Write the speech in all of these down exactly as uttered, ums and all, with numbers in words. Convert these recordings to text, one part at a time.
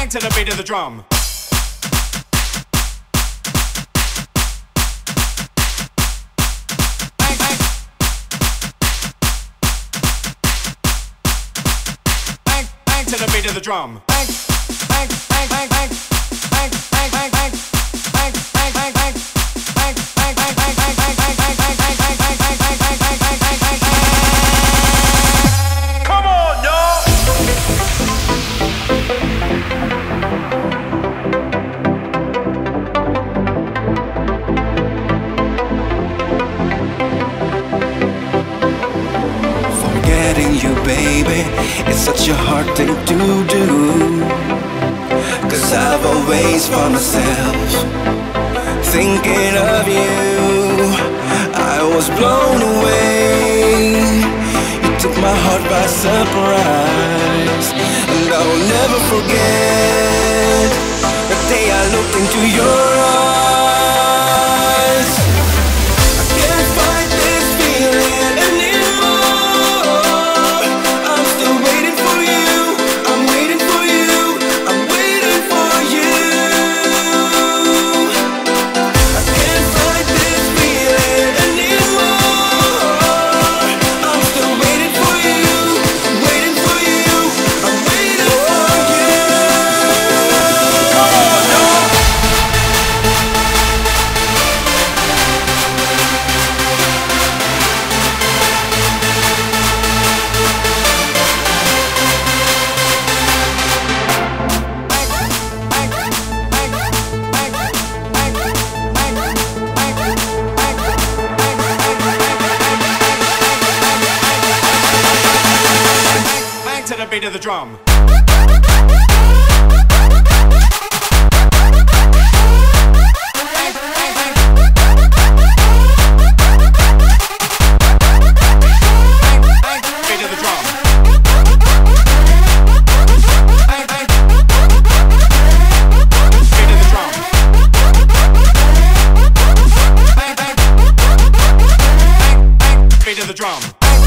to the beat of the drum. Bang, bang. Bang, bang to the beat of the drum. Bang, bang, bang, bang, bang. Bang, bang, bang, bang. Bang, bang, bang, bang. Bang, bang, bang, bang, bang, bang, bang, bang, bang, bang, bang, bang, bang, bang, bang, bang, bang, bang, bang. Come on, y'all! Forgetting you, baby, it's such a hard thing to do. Cause I've always found myself thinking of you. I was blown away. You took my heart by surprise, and I will never forget the day I looked into your eyes. I can't fight this feeling anymore. I'm still waiting for you. I'm waiting for you. I'm waiting for you. I can't fight this feeling anymore. I'm still waiting for you. I'm waiting for you. I'm waiting for you. Come on, y'all. Bang to the beat of the drum. Beat of the drum. Beat of the drum. Beat of the drum.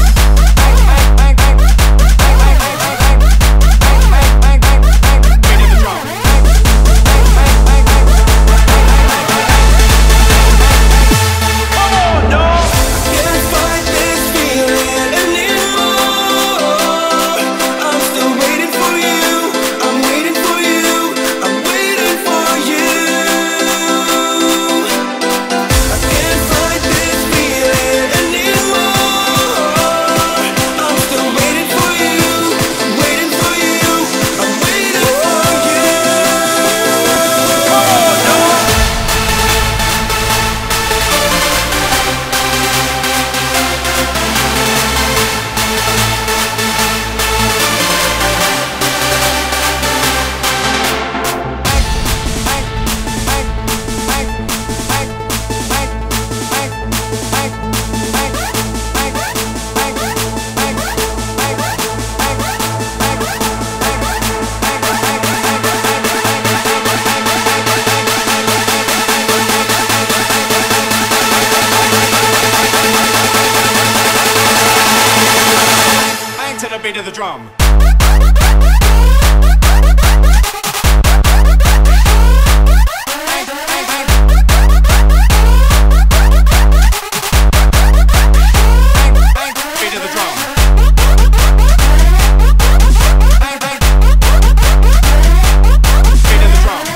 To the beat of the drum. Beat of the drum. Beat of the drum.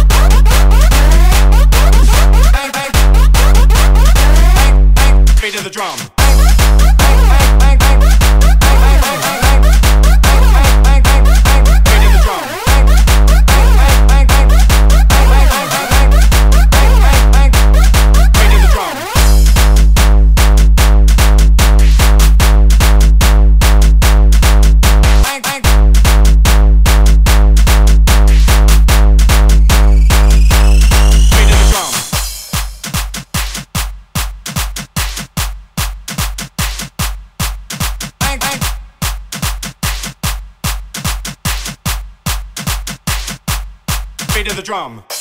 Beat of the drum. Beat of the drum.